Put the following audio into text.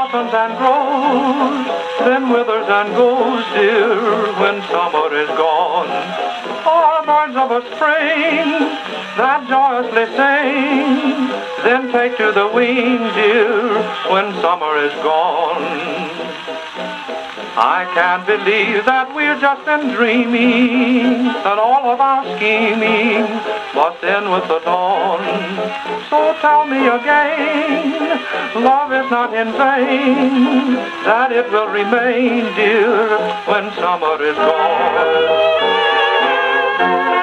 blossoms and grows, then withers and goes, dear, when summer is gone. All birds of a spring that joyously sing, then take to the wing, dear, when summer is gone. I can't believe that we're just been dreaming, that all of our scheming must end with the dawn. So tell me again, love is not in vain, that it will remain, dear, when summer is gone.